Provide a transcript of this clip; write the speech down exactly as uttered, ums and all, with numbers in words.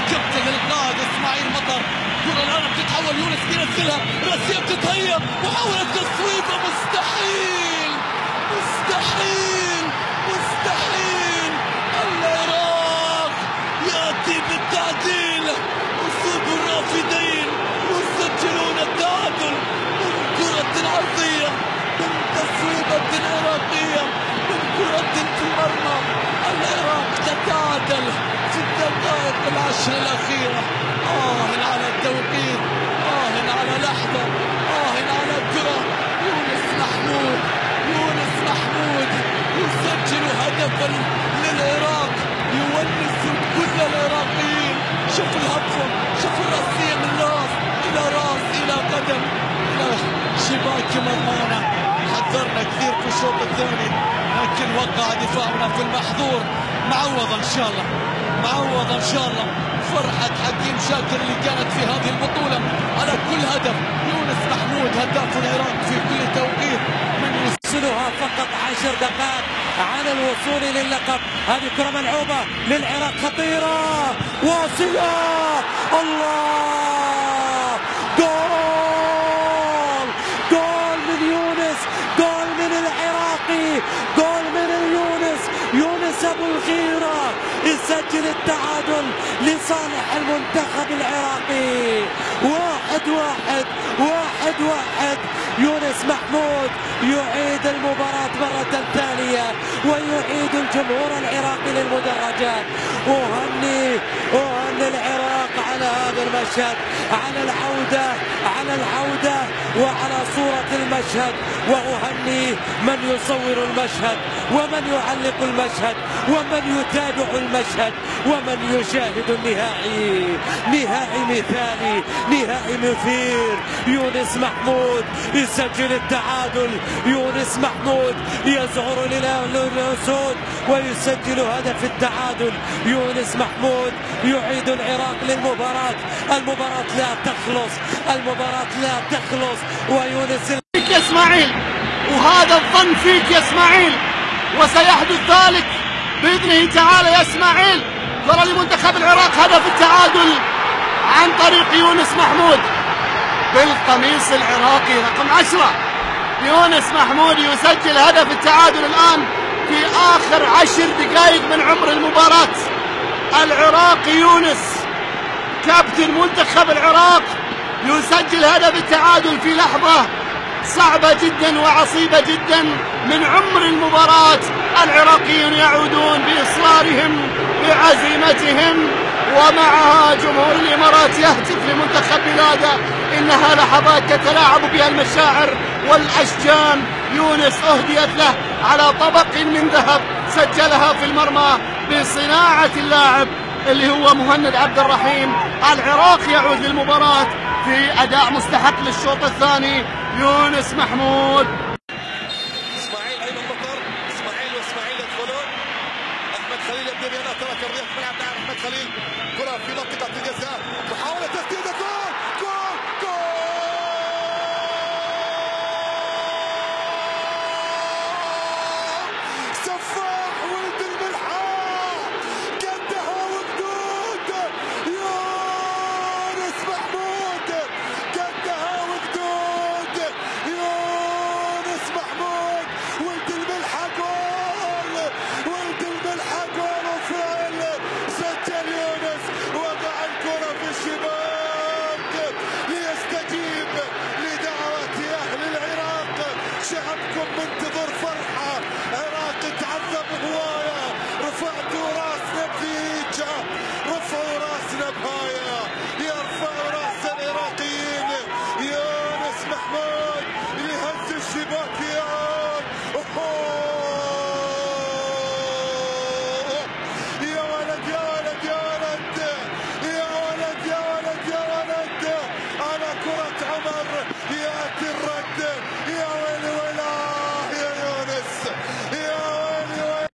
كابتن القائد اسماعيل مطر. كرة الآن بتتحول، يونس بينزلها، راسية بتتهيأ، محاولة تصويبة مستحيل مستحيل مستحيل. العراق يأتي بالتعديل، أسود الرافدين يسجلون التعادل من كرة عرضية، من تصويبة عراقية، من كرة في المرمى. العراق تتعادل في الدقائق العشر الأخيرة. آه على التوقيت، آه على لحظة، آه على الكرة. يونس محمود يونس محمود يسجل هدفا للعراق، يونس كل العراقيين. شوف الهبطة، شوف الراسية من راس إلى راس إلى قدم إلى شباك مرمانا. حذرنا كثير في الشوط الثاني، لكن وقع دفاعنا في المحظور. معوضة إن شاء الله، معوضة إن شاء الله. فرحة حكيم شاكر اللي كانت في هذه البطولة على كل هدف. يونس محمود هداف العراق في كل توقيت من يوصلها فقط عشر دقائق على الوصول للقب. هذه كرة ملعوبة للعراق خطيرة، واصلة، الله، جول جول من يونس، جول من العراقي، جول من اليونس. يونس ابو الخيرة يسجل التعادل لصالح المنتخب العراقي. واحد واحد واحد واحد. يونس محمود يعيد المباراة مرة ثانية ويعيد الجمهور العراقي للمدرجات. أهني أهني العراق على هذا المشهد، على العودة على العودة وعلى صورة المشهد. وأهني من يصور المشهد ومن يعلق المشهد ومن يتابع المشهد ومن يشاهد النهائي. نهائي مثالي، نهائي مثير. يونس محمود يسجل التعادل، يونس محمود يزعر للأسود ويسجل هدف التعادل. يونس محمود يعيد العراق للمباراة. المباراة لا تخلص، المباراة لا تخلص. ويونس فيك يا اسماعيل، وهذا الظن فيك يا اسماعيل، وسيحدث ذلك بإذنه تعالى يا اسماعيل. ترى لمنتخب العراق هدف التعادل عن طريق يونس محمود بالقميص العراقي رقم عشرة. يونس محمود يسجل هدف التعادل الآن في آخر عشر دقائق من عمر المباراة. العراقي يونس كابتن منتخب العراق يسجل هدف التعادل في لحظة صعبة جدا وعصيبة جدا من عمر المباراة. العراقيون يعودون بإصرارهم بعزيمتهم، ومعها جمهور الإمارات يهتف لمنتخب بلاده. إنها لحظات تتلاعب بها المشاعر والأشجان. يونس أهديت له على طبق من ذهب، سجلها في المرمى بصناعة اللاعب اللي هو مهند عبد الرحيم. العراق يعود للمباراة في أداء مستحق للشوط الثاني. يونس محمود. اسماعيل ايمن مطر، اسماعيل واسماعيل يدخلون. احمد خليل يبدو بيده ترك الرياض في الملعب. احمد خليل